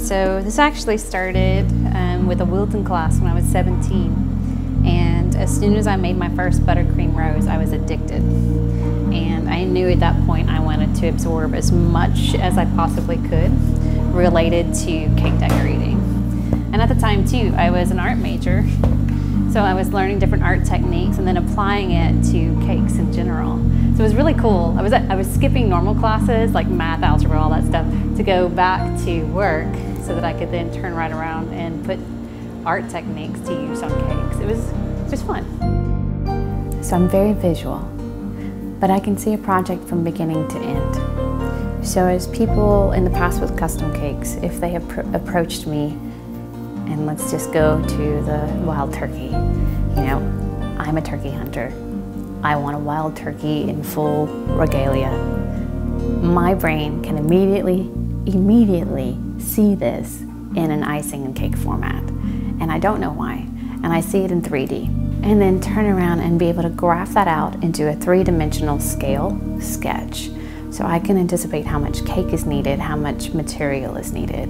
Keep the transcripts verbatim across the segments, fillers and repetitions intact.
So this actually started um, with a Wilton class when I was seventeen. And as soon as I made my first buttercream rose, I was addicted. And I knew at that point I wanted to absorb as much as I possibly could related to cake decorating. And at the time too, I was an art major. So I was learning different art techniques and then applying it to cakes in general. So it was really cool. I was, I was skipping normal classes like math, algebra, all that stuff to go back to work so that I could then turn right around and put art techniques to use on cakes. It was just fun. So I'm very visual, but I can see a project from beginning to end. So as people in the past with custom cakes, if they have approached me, and let's just go to the wild turkey. You know, I'm a turkey hunter. I want a wild turkey in full regalia. My brain can immediately, immediately see this in an icing and cake format. And I don't know why. And I see it in three D. And then turn around and be able to graph that out into a three-dimensional scale sketch. So I can anticipate how much cake is needed, how much material is needed.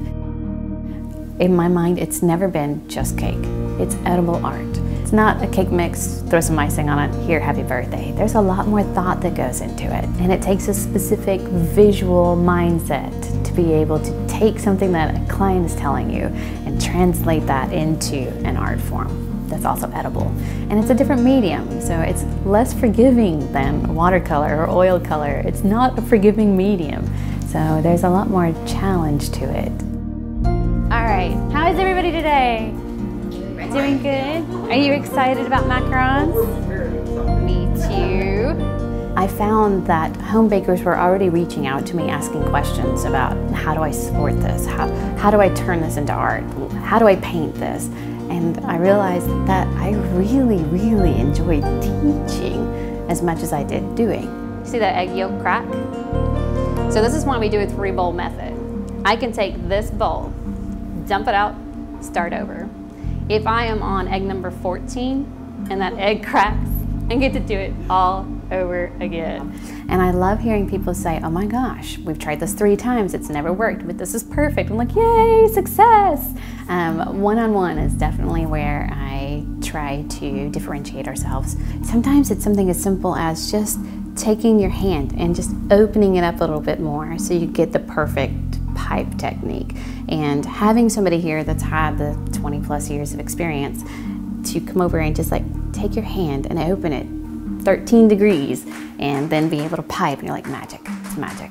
In my mind, it's never been just cake. It's edible art. It's not a cake mix, throw some icing on it, here, happy birthday. There's a lot more thought that goes into it. And it takes a specific visual mindset to be able to take something that a client is telling you and translate that into an art form that's also edible. And it's a different medium, so it's less forgiving than watercolor or oil color. It's not a forgiving medium. So there's a lot more challenge to it. All right, how is everybody today? Doing good? Are you excited about macarons? Me too. I found that home bakers were already reaching out to me asking questions about how do I support this? How, how do I turn this into art? How do I paint this? And I realized that I really, really enjoyed teaching as much as I did doing. See that egg yolk crack? So this is why we do a three bowl method. I can take this bowl, dump it out, start over. If I am on egg number fourteen and that egg cracks, I get to do it all over again. And I love hearing people say, oh my gosh, we've tried this three times, it's never worked, but this is perfect. I'm like, yay, success. Um, one-on-one is definitely where I try to differentiate ourselves. Sometimes it's something as simple as just taking your hand and just opening it up a little bit more so you get the perfect pipe technique. And having somebody here that's had the twenty plus years of experience to come over and just like take your hand and open it thirteen degrees and then be able to pipe, and you're like, magic, it's magic.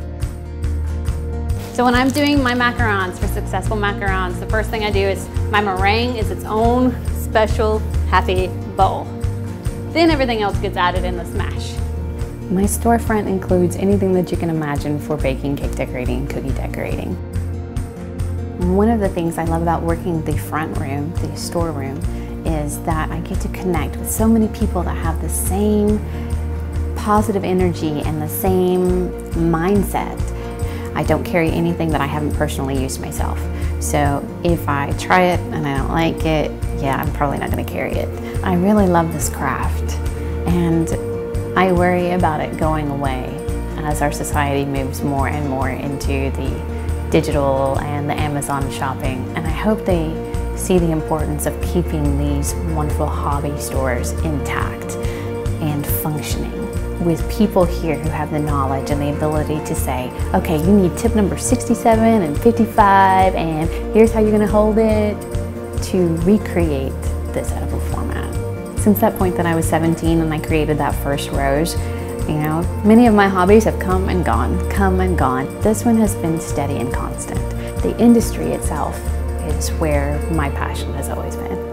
So when I'm doing my macarons for successful macarons, the first thing I do is my meringue is its own special happy bowl. Then everything else gets added in the smash. My storefront includes anything that you can imagine for baking, cake decorating, and cookie decorating. One of the things I love about working the front room, the storeroom, is that I get to connect with so many people that have the same positive energy and the same mindset. I don't carry anything that I haven't personally used myself. So if I try it and I don't like it, yeah, I'm probably not going to carry it. I really love this craft, and I worry about it going away as our society moves more and more into the digital and the Amazon shopping. And I hope they see the importance of keeping these wonderful hobby stores intact and functioning with people here who have the knowledge and the ability to say, okay, you need tip number sixty-seven and fifty-five, and here's how you're going to hold it, to recreate this edible format. Since that point that I was seventeen and I created that first rose, you know, many of my hobbies have come and gone, come and gone. This one has been steady and constant. The industry itself is where my passion has always been.